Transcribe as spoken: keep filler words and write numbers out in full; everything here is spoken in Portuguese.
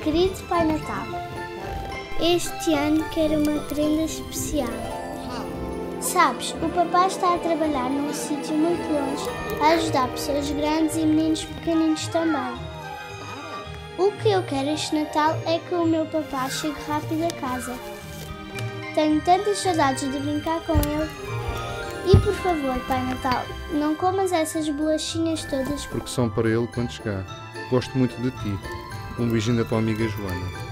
Querido Pai Natal, este ano quero uma prenda especial. Sabes, o papá está a trabalhar num sítio muito longe, a ajudar pessoas grandes e meninos pequeninos também. O que eu quero este Natal é que o meu papá chegue rápido a casa. Tenho tantas saudades de brincar com ele. E por favor, Pai Natal, não comas essas bolachinhas todas. Porque são para ele quando chegar. Gosto muito de ti. Um beijinho da tua amiga Joana.